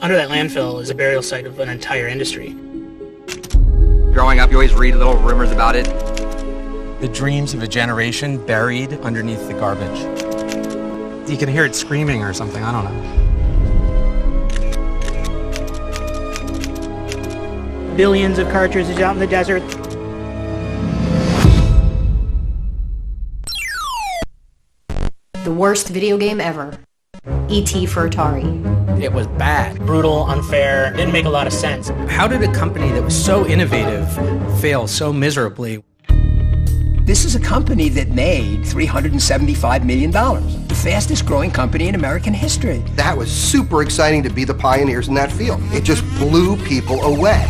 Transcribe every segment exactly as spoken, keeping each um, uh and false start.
Under that landfill is a burial site of an entire industry. Growing up, you always read little rumors about it. The dreams of a generation buried underneath the garbage. You can hear it screaming or something, I don't know. Billions of cartridges out in the desert. The worst video game ever. E T for Atari. It was bad. Brutal, unfair, didn't make a lot of sense. How did a company that was so innovative fail so miserably? This is a company that made three hundred seventy-five million dollars, the fastest growing company in American history. That was super exciting to be the pioneers in that field. It just blew people away.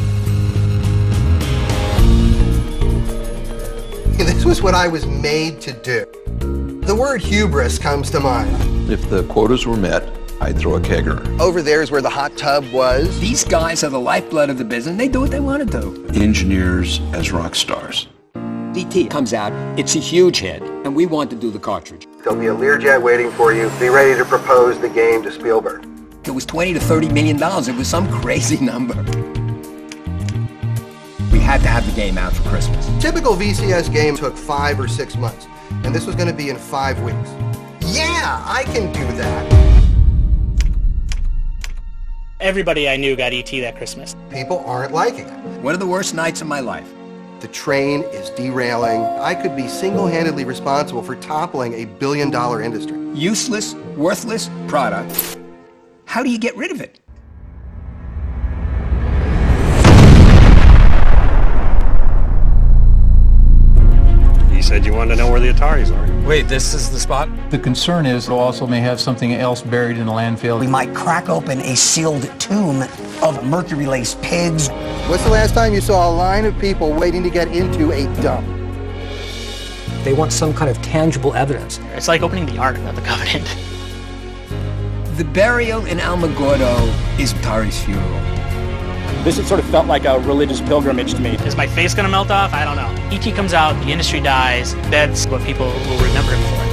This was what I was made to do. The word hubris comes to mind. If the quotas were met, I'd throw a kegger. Over there is where the hot tub was. These guys are the lifeblood of the business. They do what they want to do. Engineers as rock stars. E T comes out, it's a huge hit, and we want to do the cartridge. There'll be a Learjet waiting for you. Be ready to propose the game to Spielberg. It was twenty to thirty million dollars. It was some crazy number. We had to have the game out for Christmas. Typical V C S game took five or six months, and this was going to be in five weeks. Yeah, I can do that. Everybody I knew got E T that Christmas. People aren't liking it. One of the worst nights of my life. The train is derailing. I could be single-handedly responsible for toppling a billion-dollar industry. Useless, worthless product. How do you get rid of it? You said you wanted to know where the Ataris are. Wait, this is the spot? The concern is it also may have something else buried in the landfill. We might crack open a sealed tomb of mercury-laced pigs. What's the last time you saw a line of people waiting to get into a dump? They want some kind of tangible evidence. It's like opening the Ark of the Covenant. The burial in Alamogordo is Atari's funeral. This sort of felt like a religious pilgrimage to me. Is my face gonna melt off? I don't know. E T comes out, the industry dies. That's what people will remember it for.